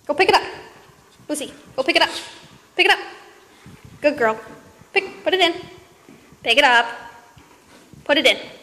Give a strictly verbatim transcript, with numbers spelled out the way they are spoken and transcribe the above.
Go pick it up. Lucy, go pick it up. Pick it up. Good girl. Pick, put it in. Pick it up. Put it in.